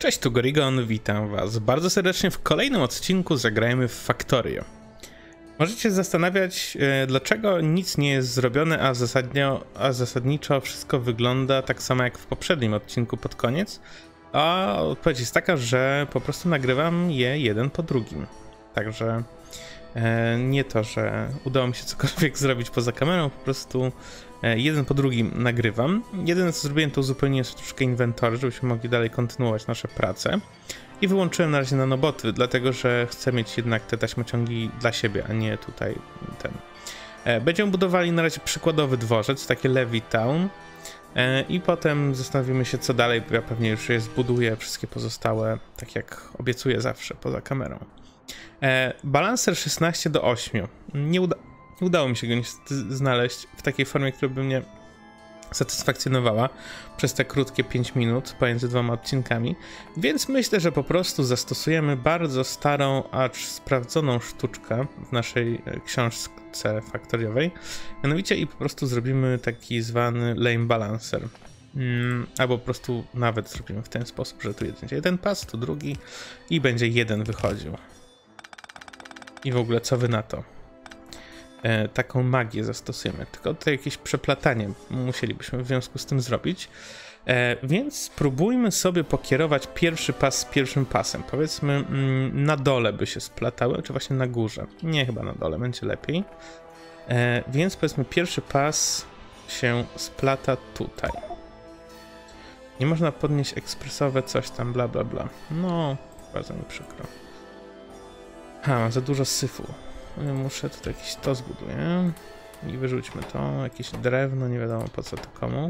Cześć, tu Gorigon, witam was bardzo serdecznie w kolejnym odcinku Zagrajmy w Factorio. Możecie się zastanawiać, dlaczego nic nie jest zrobione, a zasadniczo wszystko wygląda tak samo jak w poprzednim odcinku pod koniec. A odpowiedź jest taka, że po prostu nagrywam je jeden po drugim. Także nie to, że udało mi się cokolwiek zrobić poza kamerą, po prostu jeden po drugim nagrywam. Jedyne co zrobiłem, to uzupełniłem sobie troszkę inwentory, żebyśmy mogli dalej kontynuować nasze prace. I wyłączyłem na razie nanoboty, dlatego że chcę mieć jednak te taśmociągi dla siebie, a nie tutaj ten. Będziemy budowali na razie przykładowy dworzec, takie Levittown. I potem zastanowimy się co dalej, bo ja pewnie już je zbuduję, wszystkie pozostałe, tak jak obiecuję zawsze poza kamerą. Balancer 16:8. Nie udało mi się go niestety znaleźć w takiej formie, która by mnie satysfakcjonowała przez te krótkie 5 minut pomiędzy dwoma odcinkami, więc myślę, że po prostu zastosujemy bardzo starą, acz sprawdzoną sztuczkę w naszej książce faktoriowej, mianowicie i po prostu zrobimy taki zwany lane balancer. Albo po prostu nawet zrobimy w ten sposób, że tu będzie jeden pas, tu drugi i będzie jeden wychodził. I w ogóle co wy na to? Taką magię zastosujemy, tylko tutaj jakieś przeplatanie musielibyśmy w związku z tym zrobić, więc spróbujmy sobie pokierować pierwszy pas z pierwszym pasem. Powiedzmy na dole by się splatały, czy właśnie na górze. Nie, chyba na dole, będzie lepiej. Więc powiedzmy pierwszy pas się splata tutaj. Nie można podnieść ekspresowe coś tam, bla bla bla. No, bardzo mi przykro. Mam za dużo syfu. Muszę tutaj jakieś to zbuduję i wyrzućmy to, jakieś drewno, nie wiadomo po co to komu.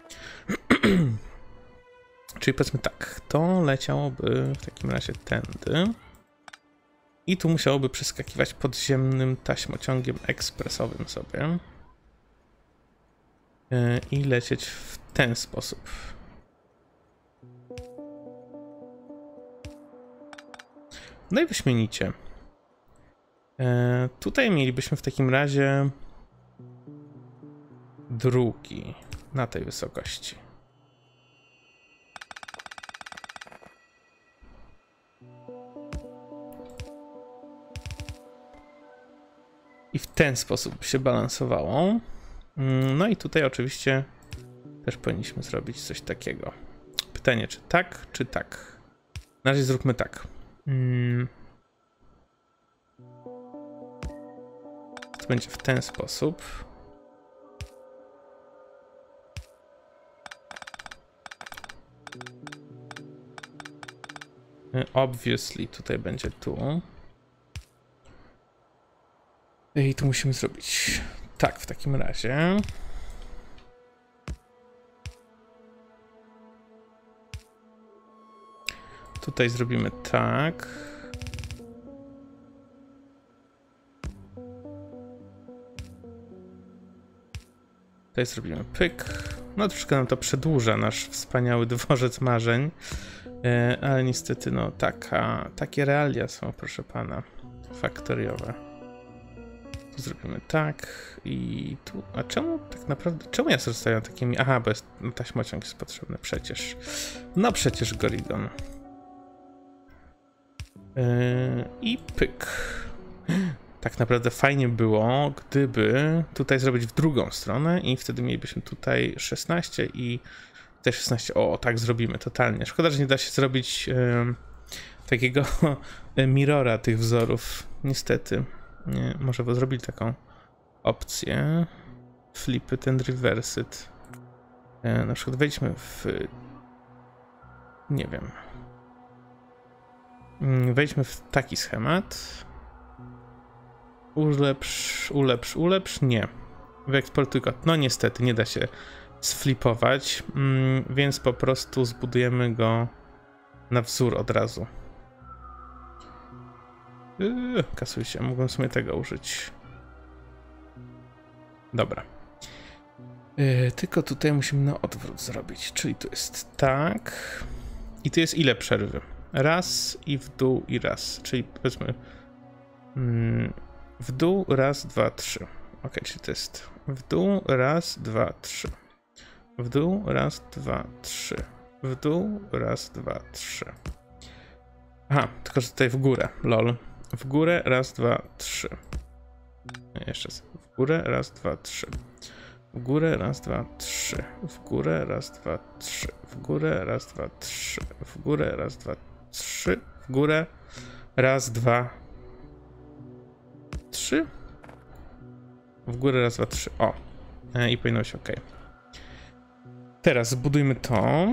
Czyli powiedzmy tak, to leciałoby w takim razie tędy i tu musiałoby przeskakiwać podziemnym taśmociągiem ekspresowym sobie i lecieć w ten sposób. No i wyśmienicie. Tutaj mielibyśmy w takim razie drugi na tej wysokości. I w ten sposób się balansowało. No i tutaj oczywiście też powinniśmy zrobić coś takiego. Pytanie, czy tak, czy tak? Na razie zróbmy tak. To będzie w ten sposób. Obviously tutaj będzie tu. I tu musimy zrobić tak w takim razie. Tutaj zrobimy tak. Tutaj zrobimy pyk. No troszkę nam to przedłuża nasz wspaniały dworzec marzeń. Ale niestety no takie realia są, proszę pana, faktoriowe. Tu zrobimy tak i tu. A czemu tak naprawdę, czemu ja zostawiam takimi? Aha, bo taśmociąg jest potrzebny przecież. No przecież Gorigon. I pyk. Tak naprawdę fajnie było, gdyby tutaj zrobić w drugą stronę i wtedy mielibyśmy tutaj 16 i te 16. O, tak zrobimy totalnie. Szkoda, że nie da się zrobić takiego mirrora tych wzorów. Niestety. Nie, może by zrobili taką opcję. Flip it and reverse it. Na przykład wejdźmy w... Nie wiem. Wejdźmy w taki schemat. Ulepsz, nie. Wyeksportuj kod. No niestety, nie da się sflipować, więc po prostu zbudujemy go na wzór od razu. Kasuj się, mógłbym sobie tego użyć. Dobra. Tylko tutaj musimy na odwrót zrobić, czyli tu jest tak. I tu jest ile przerwy? Raz i w dół i raz, czyli powiedzmy w dół, raz, dwa, trzy. Ok, czyli to jest w dół, raz, dwa, trzy. W dół, raz, dwa, trzy. w dół, raz, dwa, trzy. Aha, tylko że tutaj w górę, lol. W górę, raz, dwa, trzy. Jeszcze raz. W górę, raz, dwa, trzy. W górę, raz, dwa, trzy. W górę, raz, dwa, trzy. W górę, raz, dwa, trzy. W górę, raz, dwa, trzy. W górę, raz, dwa, trzy. W górę, raz, dwa, trzy. O. I powinno być ok. Teraz zbudujmy to.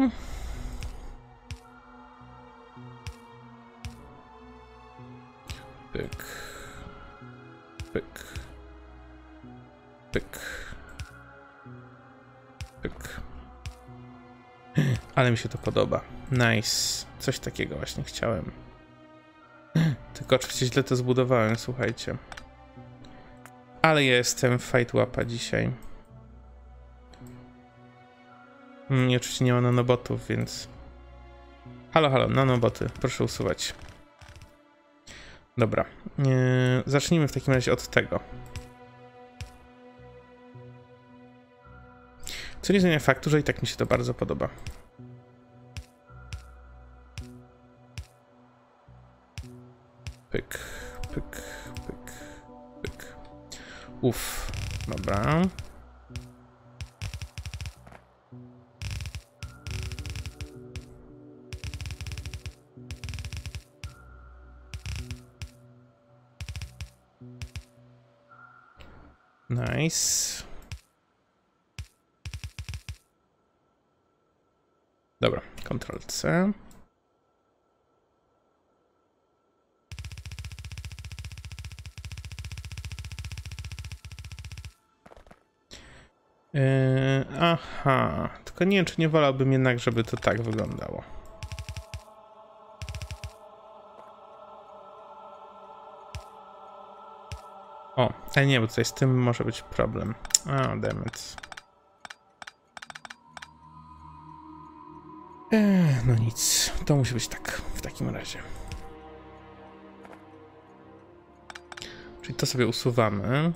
Pyk. Pyk. Pyk. Pyk. Ale mi się to podoba. Nice. Coś takiego właśnie chciałem. Tylko oczywiście źle to zbudowałem, słuchajcie. Ale ja jestem fight łapa dzisiaj. I oczywiście nie ma nanobotów, więc... Halo, halo, nanoboty. Proszę usuwać. Dobra. Zacznijmy w takim razie od tego. Co nie zmienia faktu, że i tak mi się to bardzo podoba. Pyk, pyk, pyk, pyk. Uff, dobra. Nice. Dobra, Ctrl-C. Aha, tylko nie wiem, czy nie wolałbym jednak, żeby to tak wyglądało. O, ale nie, bo tutaj z tym może być problem. Damn it. No nic, to musi być tak w takim razie. Czyli to sobie usuwamy.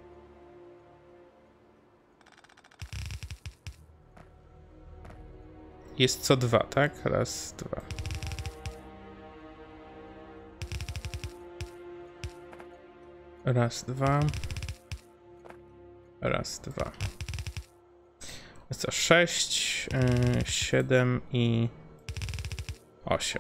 Jest co dwa, tak? Raz, dwa. Raz, dwa. Raz, dwa. Jest to 6, 7 i 8.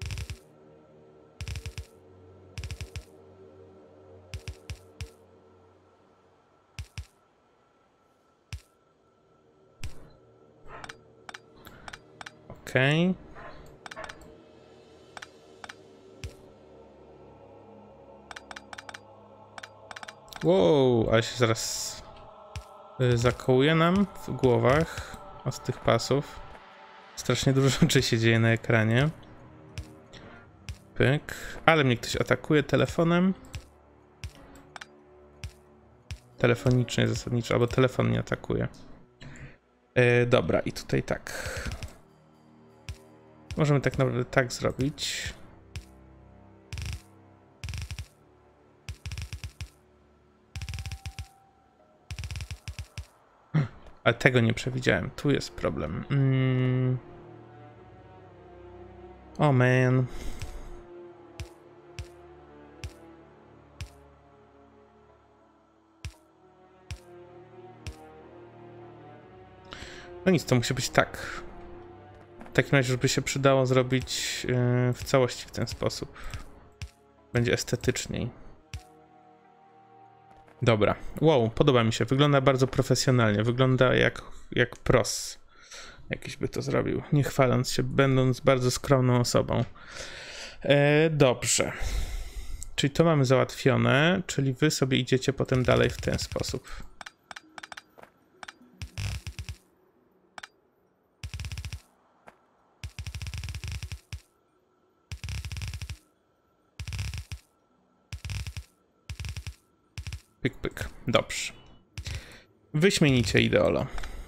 Okej. Wow, ale się zaraz zakołuje nam w głowach od tych pasów. Strasznie dużo rzeczy się dzieje na ekranie. Pyk. Ale mnie ktoś atakuje telefonem. Telefonicznie zasadniczo, albo telefon mnie atakuje. Dobra, i tutaj tak. Możemy tak naprawdę tak zrobić. Ale tego nie przewidziałem. Tu jest problem. Oh man. No nic, to musi być tak. W takim razie, żeby się przydało zrobić w całości w ten sposób. Będzie estetyczniej. Dobra. Wow, podoba mi się. Wygląda bardzo profesjonalnie. Wygląda jak pros. Jakiś by to zrobił. Nie chwaląc się, będąc bardzo skromną osobą. Dobrze. Czyli to mamy załatwione, czyli wy sobie idziecie potem dalej w ten sposób. Pyk, pyk. Dobrze. Wyśmienicie, ideolo.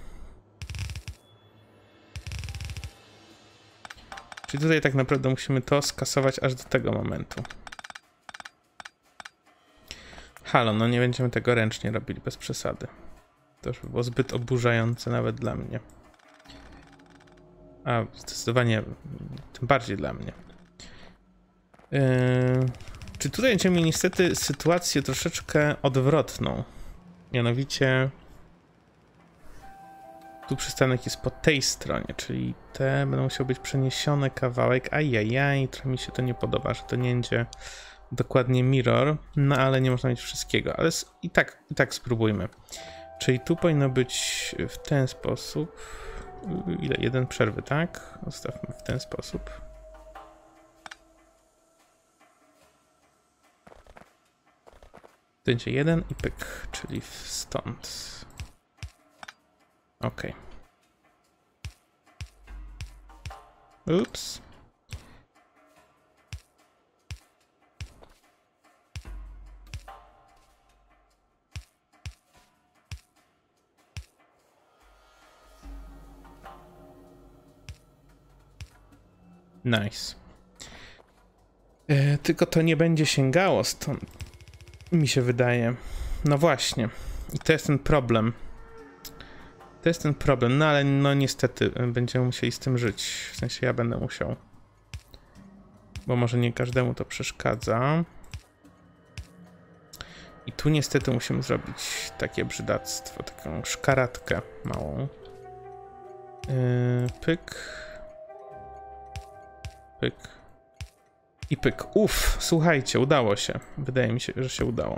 Czyli tutaj tak naprawdę musimy to skasować aż do tego momentu. Halo, no nie będziemy tego ręcznie robili bez przesady. To już by było zbyt oburzające nawet dla mnie. A, zdecydowanie tym bardziej dla mnie. Czy tutaj będziemy mieli niestety sytuację troszeczkę odwrotną. Mianowicie tu przystanek jest po tej stronie, czyli te będą musiały być przeniesione kawałek. Ajajaj, trochę mi się to nie podoba, że to nie będzie dokładnie mirror, no ale nie można mieć wszystkiego, ale i tak spróbujmy. Czyli tu powinno być w ten sposób. Ile? Jeden przerwy, tak? Zostawmy w ten sposób. Będzie jeden i pyk, czyli stąd. Ok. Ups. Nice. Tylko to nie będzie sięgało stąd, mi się wydaje. No właśnie. I to jest ten problem. To jest ten problem, no ale no niestety będziemy musieli z tym żyć. W sensie ja będę musiał. Bo może nie każdemu to przeszkadza. I tu niestety musimy zrobić takie brzydactwo, taką szkaratkę małą. Pyk. Pyk. I pyk. Uff, słuchajcie, udało się. Wydaje mi się, że się udało.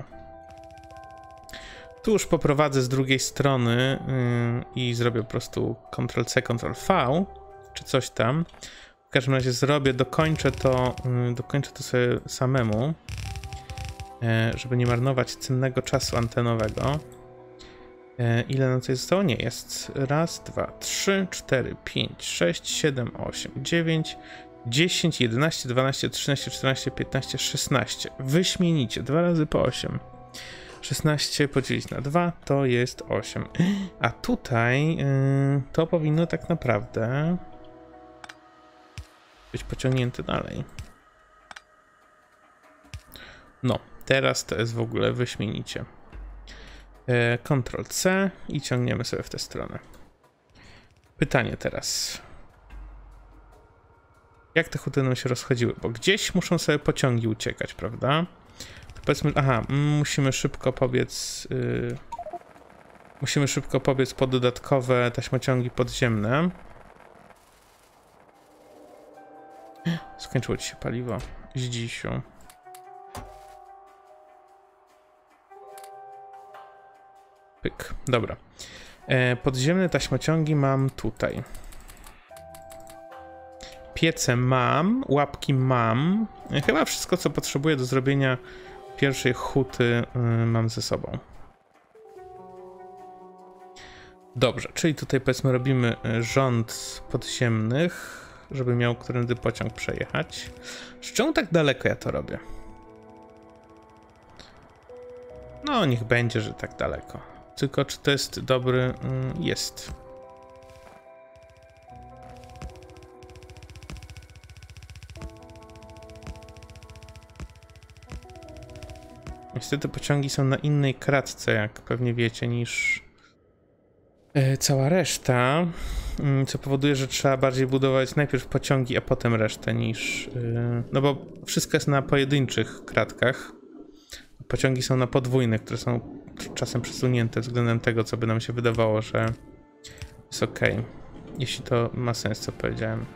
Tu już poprowadzę z drugiej strony i zrobię po prostu Ctrl-C, Ctrl-V, czy coś tam. W każdym razie zrobię, dokończę to sobie samemu, żeby nie marnować cennego czasu antenowego. Ile nam tutaj zostało? Nie, jest raz, dwa, 3, 4, 5, 6, 7, 8, 9, 10, 11, 12, 13, 14, 15, 16. Wyśmienicie, 2 razy po 8. 16 podzielić na 2 to jest 8. A tutaj to powinno tak naprawdę być pociągnięte dalej. No, teraz to jest w ogóle wyśmienicie. Ctrl-C i ciągniemy sobie w tę stronę. Pytanie teraz. Jak te huty nam się rozchodziły? Bo gdzieś muszą sobie pociągi uciekać, prawda? To powiedzmy, aha, musimy szybko pobiec. Musimy szybko pobiec po dodatkowe taśmociągi podziemne. Skończyło ci się paliwo. Zdzisiu. Pyk, dobra. Podziemne taśmociągi mam tutaj. Piece mam, łapki mam. Chyba wszystko, co potrzebuję do zrobienia pierwszej huty, mam ze sobą. Dobrze, czyli tutaj powiedzmy robimy rząd podziemnych, żeby miał którędy pociąg przejechać. Z czemu tak daleko ja to robię? No, niech będzie, że tak daleko. Tylko czy to jest dobry? Jest. Niestety pociągi są na innej kratce, jak pewnie wiecie, niż cała reszta, co powoduje, że trzeba bardziej budować najpierw pociągi, a potem resztę niż... No bo wszystko jest na pojedynczych kratkach. Pociągi są na podwójnych, które są czasem przesunięte względem tego, co by nam się wydawało, że jest ok. Jeśli to ma sens, co powiedziałem.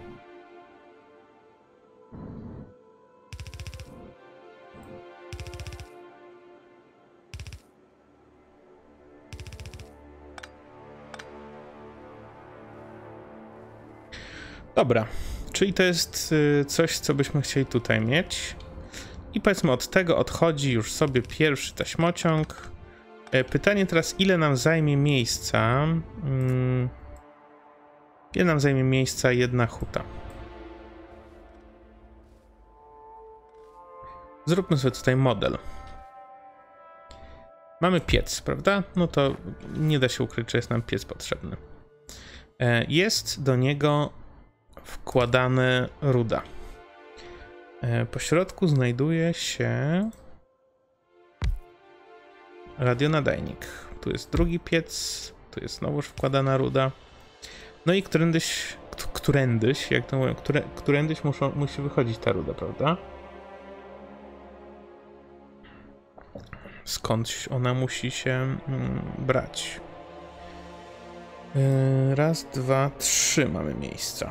Dobra, czyli to jest coś, co byśmy chcieli tutaj mieć. I powiedzmy od tego odchodzi już sobie pierwszy taśmociąg. Pytanie teraz, ile nam zajmie miejsca? Ile nam zajmie miejsca jedna huta? Zróbmy sobie tutaj model. Mamy piec, prawda? No to nie da się ukryć, że jest nam piec potrzebny. Jest do niego wkładane ruda. Po środku znajduje się radionadajnik. Tu jest drugi piec, tu jest znowuż wkładana ruda. No i którędyś, jak to mówię, którędyś musi wychodzić ta ruda, prawda? Skądś ona musi się brać. Raz, dwa, trzy mamy miejsca.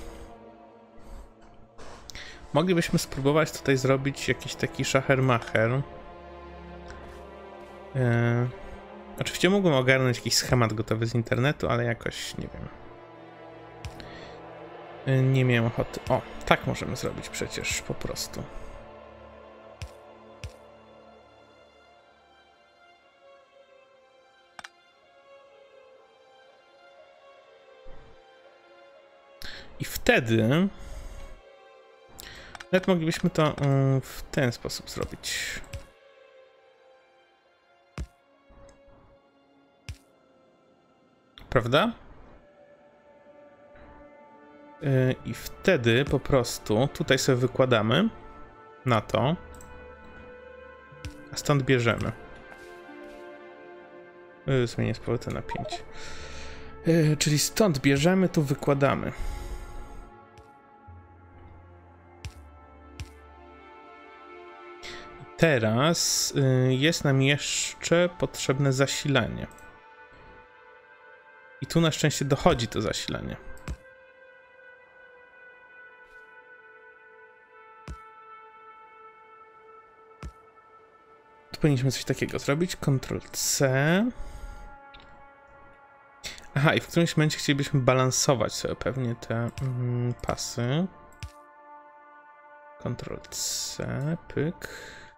Moglibyśmy spróbować tutaj zrobić jakiś taki szachermacher. Oczywiście mógłbym ogarnąć jakiś schemat gotowy z internetu, ale jakoś nie wiem. Nie miałem ochoty. O, tak możemy zrobić przecież po prostu. I wtedy nawet moglibyśmy to w ten sposób zrobić. Prawda? I wtedy po prostu tutaj sobie wykładamy na to, a stąd bierzemy. Zmienię z powrotem na 5. Czyli stąd bierzemy, tu wykładamy. Teraz jest nam jeszcze potrzebne zasilanie. I tu na szczęście dochodzi to zasilanie. Tu powinniśmy coś takiego zrobić. Ctrl-C. Aha, i w którymś momencie chcielibyśmy balansować sobie pewnie te pasy. Ctrl-C, pyk.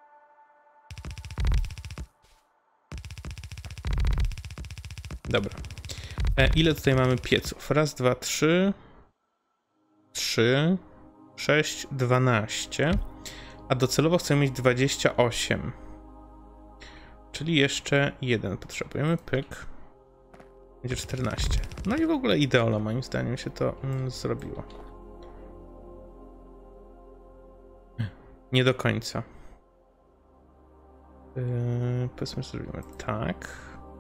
Dobra. Ile tutaj mamy pieców? Raz, dwa, trzy. 3, 6, 12. A docelowo chcemy mieć 28. Czyli jeszcze jeden potrzebujemy. Pyk. Będzie 14. No i w ogóle ideolo, moim zdaniem się to zrobiło. Nie do końca. Powiedzmy, że zrobimy tak.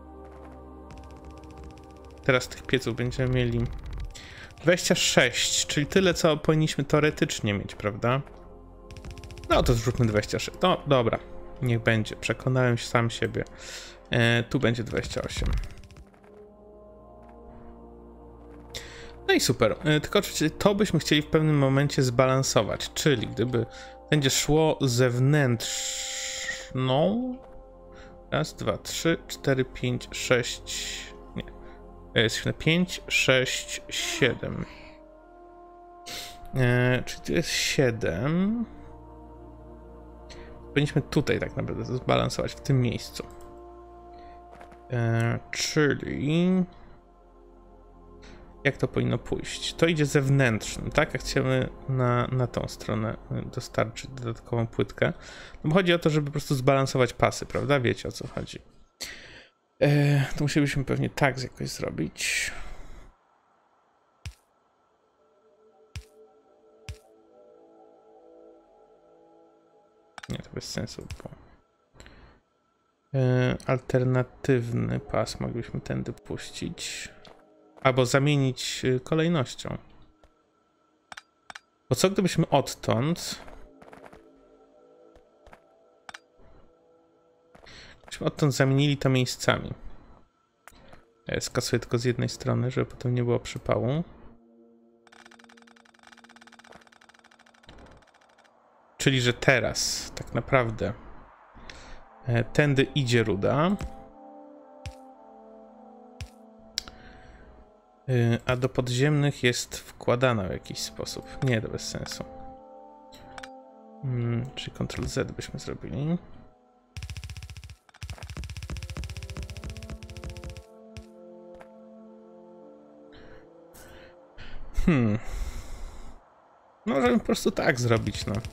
Teraz tych pieców będziemy mieli 26, czyli tyle, co powinniśmy teoretycznie mieć, prawda? No to zróbmy 26. No dobra, niech będzie. Przekonałem się sam siebie. Tu będzie 28. No i super. Tylko oczywiście to byśmy chcieli w pewnym momencie zbalansować, czyli gdyby będzie szło zewnętrzną. Raz, dwa, 3, 4, 5, 6. Nie. Jesteśmy na 5, 6, 7. Czyli to jest 7. Powinniśmy tutaj tak naprawdę zbalansować, w tym miejscu. Czyli... Jak to powinno pójść? To idzie zewnętrznym, tak? Jak chcemy na tą stronę dostarczyć dodatkową płytkę. No bo chodzi o to, żeby po prostu zbalansować pasy, prawda? Wiecie, o co chodzi. To musielibyśmy pewnie tak jakoś zrobić. Nie, to bez sensu, bo alternatywny pas moglibyśmy tędy puścić. Albo zamienić kolejnością. Bo co gdybyśmy odtąd... Gdybyśmy odtąd zamienili to miejscami. Ja skasuję tylko z jednej strony, żeby potem nie było przypału. Czyli, że teraz tak naprawdę tędy idzie ruda. A do podziemnych jest wkładana w jakiś sposób. Nie, to bez sensu. Czyli Ctrl-Z byśmy zrobili. Możemy po prostu tak zrobić, no.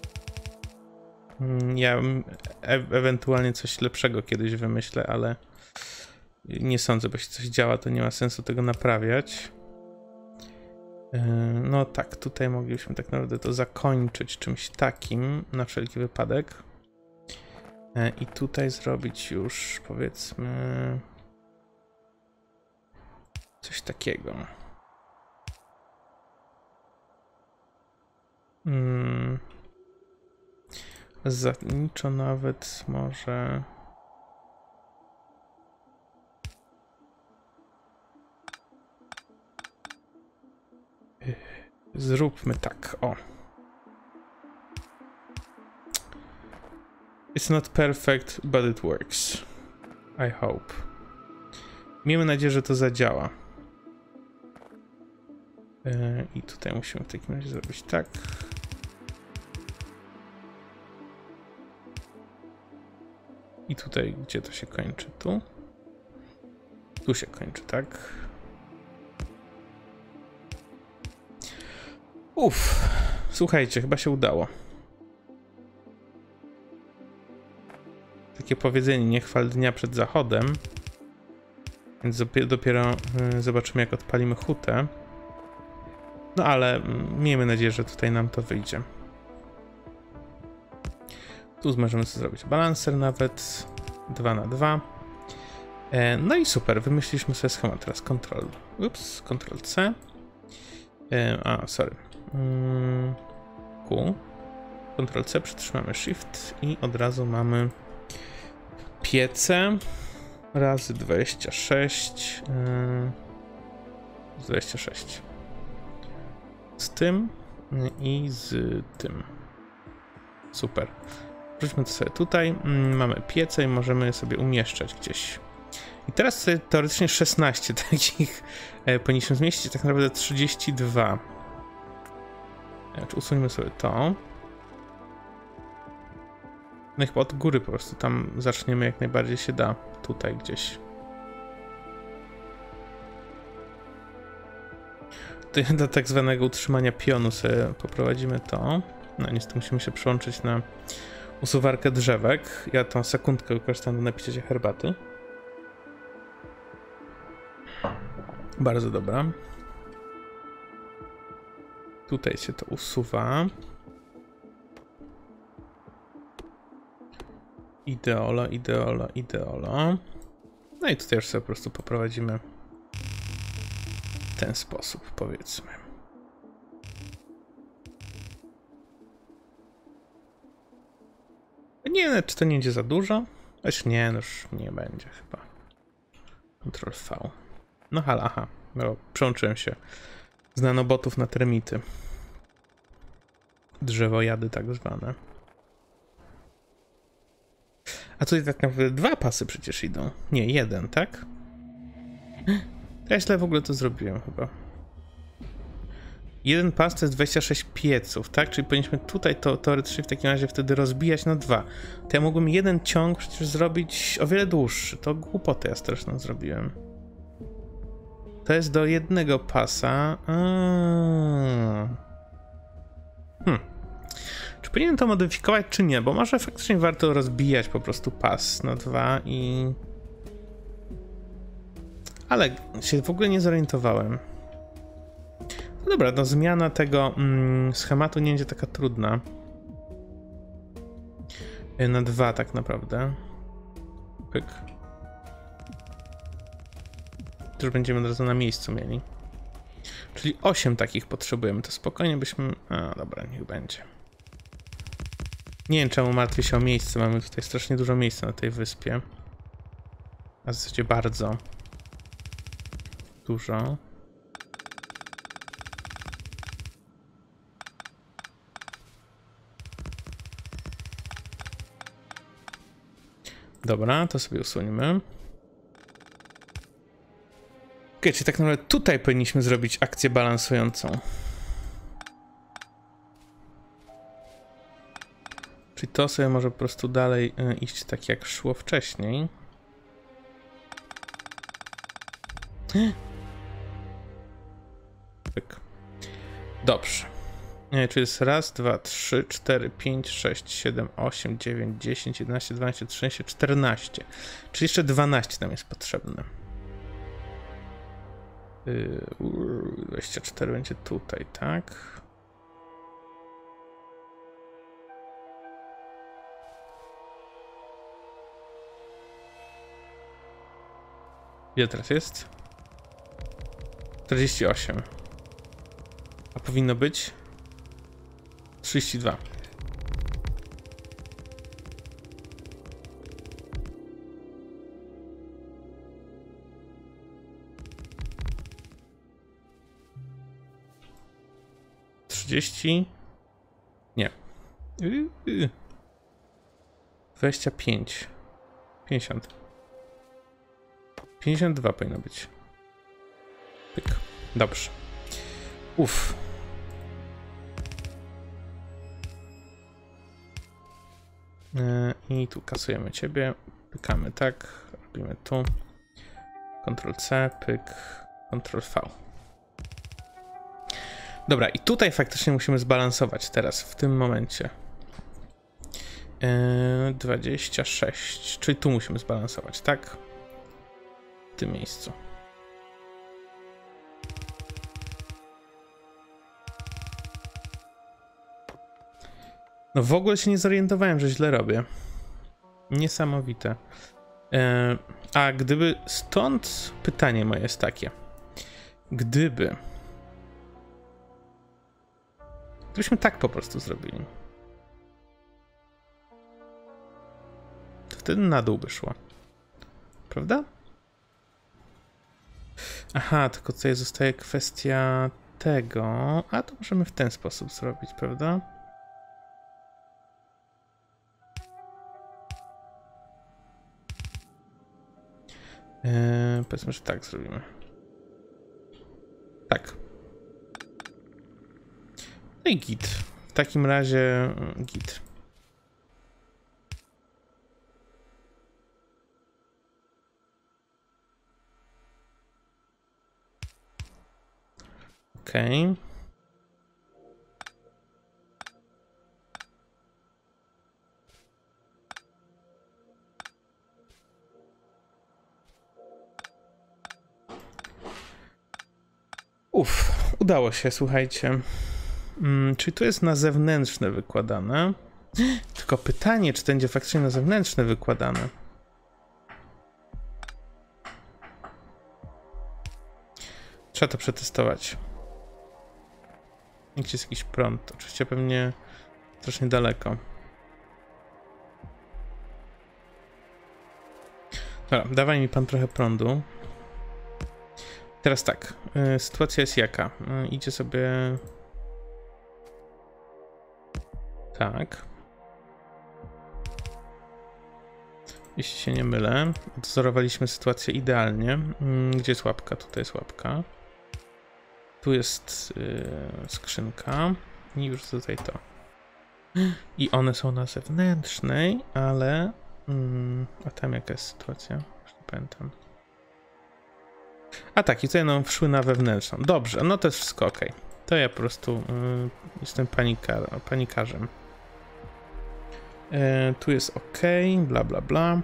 Ja ewentualnie coś lepszego kiedyś wymyślę, ale nie sądzę, bo jeśli coś działa, to nie ma sensu tego naprawiać. No tak, tutaj moglibyśmy tak naprawdę to zakończyć czymś takim, na wszelki wypadek. I tutaj zrobić już, powiedzmy, coś takiego. Zasadniczo nawet może... Zróbmy tak, o. It's not perfect, but it works. I hope. Miejmy nadzieję, że to zadziała. I tutaj musimy w takim razie zrobić tak. I tutaj, gdzie to się kończy? Tu? Tu się kończy, tak? Uff, słuchajcie, chyba się udało. Takie powiedzenie, nie chwal dnia przed zachodem. Więc dopiero zobaczymy, jak odpalimy hutę. No ale miejmy nadzieję, że tutaj nam to wyjdzie. Tu możemy sobie zrobić balancer nawet 2 na 2. No i super, wymyśliliśmy sobie schemat. Teraz Ctrl C. Sorry. Q. Ctrl C, przytrzymamy Shift i od razu mamy piece razy 26. 26. Z tym i z tym. Super. Wróćmy to sobie tutaj. Mamy piece i możemy je sobie umieszczać gdzieś. I teraz sobie teoretycznie 16 takich powinniśmy zmieścić, tak naprawdę 32. Usuńmy sobie to. No i chyba od góry po prostu tam zaczniemy jak najbardziej się da. Tutaj gdzieś. Tutaj do tak zwanego utrzymania pionu sobie poprowadzimy to. No niestety musimy się przełączyć na usuwarkę drzewek. Ja tą sekundkę wykorzystam do napicia się herbaty. Bardzo dobra. Tutaj się to usuwa. Ideolo. No i tutaj już sobie po prostu poprowadzimy w ten sposób, powiedzmy. Nie wiem, czy to nie będzie za dużo. Choć nie, no już nie będzie chyba. Ctrl V. No aha, no, przełączyłem się z nanobotów na termity. Drzewojady tak zwane. A tutaj tak naprawdę 2 pasy przecież idą. Nie, 1, tak? Ja źle w ogóle to zrobiłem chyba. 1 pas to jest 26 pieców, tak? Czyli powinniśmy tutaj to teoretycznie w takim razie wtedy rozbijać na 2. To ja mógłbym jeden ciąg przecież zrobić o wiele dłuższy. To głupotę ja straszną zrobiłem. To jest do jednego pasa. Czy powinienem to modyfikować, czy nie? Bo może faktycznie warto rozbijać po prostu pas na 2 i... Ale się w ogóle nie zorientowałem. No dobra, no zmiana tego schematu nie będzie taka trudna. Na 2 tak naprawdę. Pyk. To już będziemy od razu na miejscu mieli. Czyli 8 takich potrzebujemy, to spokojnie byśmy... A, dobra, niech będzie. Nie wiem, czemu martwię się o miejsce. Mamy tutaj strasznie dużo miejsca na tej wyspie. A w zasadzie bardzo dużo. Dobra, to sobie usuńmy. Okej, czyli tak naprawdę tutaj powinniśmy zrobić akcję balansującą. Czyli to sobie może po prostu dalej iść tak jak szło wcześniej. Pyk. Dobrze. Czyli jest raz, 2, 3, 4, 5, 6, 7, 8, 9, 10, 11, 12, 13, 14. Czyli jeszcze 12 nam jest potrzebne. 24 będzie tutaj, tak? Ile teraz jest? 48. A powinno być? 32. Nie. 25. 50. 52 powinno być. Pyk. Dobrze. Uff. I tu kasujemy ciebie. Pykamy tak. Robimy tu. Ctrl-C, pyk. Ctrl-V. Dobra, i tutaj faktycznie musimy zbalansować teraz, w tym momencie. 26, czyli tu musimy zbalansować, tak? W tym miejscu. No w ogóle się nie zorientowałem, że źle robię. Niesamowite. A gdyby... Stąd pytanie moje jest takie. Gdybyśmy tak po prostu zrobili, to wtedy na dół by szło. Prawda? Aha, tylko tutaj zostaje kwestia tego. A to możemy w ten sposób zrobić, prawda? Powiedzmy, że tak zrobimy. Tak. No i git. W takim razie git. Okej. Udało się, słuchajcie. Czyli tu jest na zewnętrzne wykładane. Tylko pytanie, czy to będzie faktycznie na zewnętrzne wykładane. Trzeba to przetestować. Gdzie jest jakiś prąd? Oczywiście pewnie strasznie daleko. Dobra, dawaj mi pan trochę prądu. Teraz tak, sytuacja jest jaka? Idzie sobie... Tak. Jeśli się nie mylę, odzorowaliśmy sytuację idealnie. Gdzie jest łapka? Tutaj jest łapka. Tu jest skrzynka. I już tutaj to. I one są na zewnętrznej, ale... a tam jaka jest sytuacja? Już nie pamiętam. A tak, i tutaj nam wszły na wewnętrzną. Dobrze, no to jest wszystko ok. To ja po prostu jestem panikarzem. Tu jest ok, bla bla bla.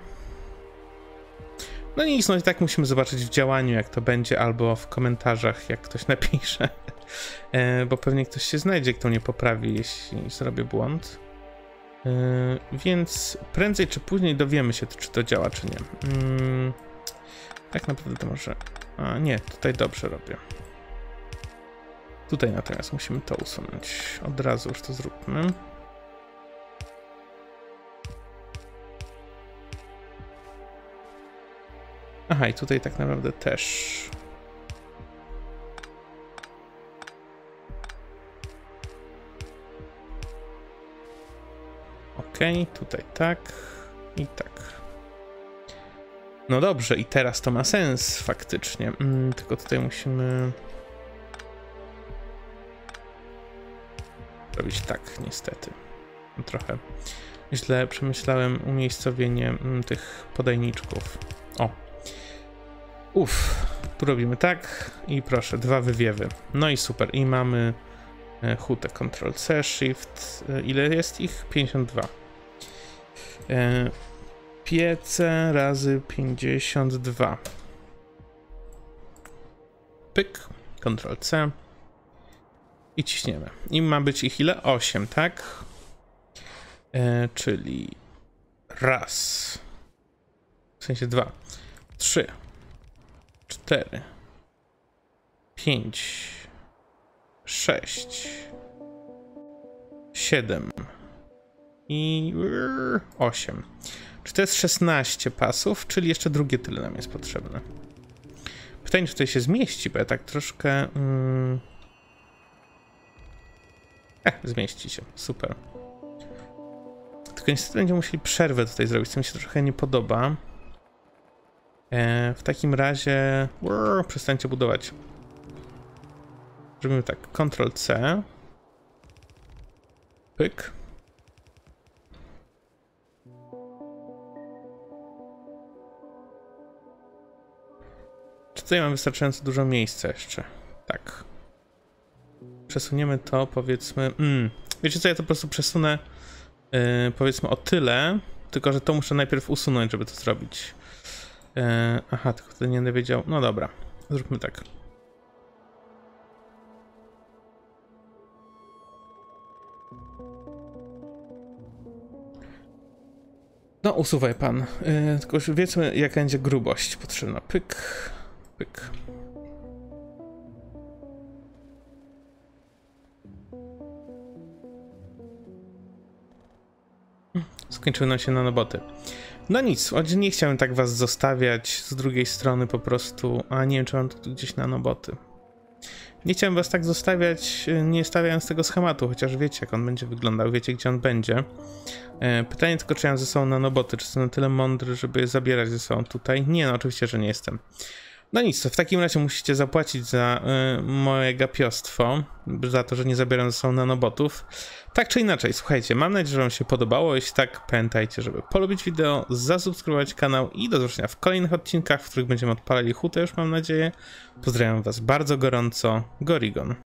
No nic, no i tak musimy zobaczyć w działaniu, jak to będzie, albo w komentarzach, jak ktoś napisze. Bo pewnie ktoś się znajdzie, kto mnie poprawi, jeśli zrobię błąd. Więc prędzej czy później dowiemy się, czy to działa, czy nie. Tak naprawdę to może... A nie, tutaj dobrze robię. Tutaj natomiast musimy to usunąć. Od razu już to zróbmy. Aha, i tutaj tak naprawdę też. Okej, tutaj tak i tak. No dobrze, i teraz to ma sens faktycznie. Tylko tutaj musimy robić tak, niestety. Trochę źle przemyślałem umiejscowienie tych podajniczków. O. Tu robimy tak i proszę, 2 wywiewy. No i super. I mamy hutę Ctrl-C, Shift. Ile jest ich? 52. Piece razy 52. Pyk. Ctrl-C. I ciśniemy. I ma być ich ile? 8, tak? Czyli raz. W sensie 2. 3. 4, 5, 6, 7 i 8. Czy to jest 16 pasów, czyli jeszcze drugie tyle nam jest potrzebne. Pytanie, czy tutaj się zmieści, bo ja tak troszkę... zmieści się, super. Tylko niestety będziemy musieli przerwę tutaj zrobić, co mi się trochę nie podoba. W takim razie... przestańcie budować. Zrobimy tak, Ctrl-C. Pyk. Czy tutaj mam wystarczająco dużo miejsca jeszcze? Tak. Przesuniemy to, powiedzmy... Wiecie co, ja to po prostu przesunę powiedzmy o tyle, tylko że to muszę najpierw usunąć, żeby to zrobić. Aha, tylko wtedy nie będę wiedział. No dobra, zróbmy tak. No, usuwaj pan. Tylko już wiedzmy, jaka będzie grubość potrzebna. Pyk, pyk. Skończyły nam się nanoboty. No nic, nie chciałem tak was zostawiać z drugiej strony po prostu. A nie wiem, czy mam tu gdzieś nanoboty. Nie chciałem was tak zostawiać, nie stawiając tego schematu, chociaż wiecie, jak on będzie wyglądał, wiecie, gdzie on będzie. Pytanie tylko, czy ja mam ze sobą nanoboty, czy jestem na tyle mądry, żeby je zabierać ze sobą tutaj? Nie, no oczywiście, że nie jestem. No nic, to w takim razie musicie zapłacić za moje gapiostwo, za to, że nie zabieram ze sobą nanobotów. Tak czy inaczej, słuchajcie, mam nadzieję, że wam się podobało. Jeśli tak, pamiętajcie, żeby polubić wideo, zasubskrybować kanał i do zobaczenia w kolejnych odcinkach, w których będziemy odpalali hutę, już mam nadzieję. Pozdrawiam was bardzo gorąco, Gorigon.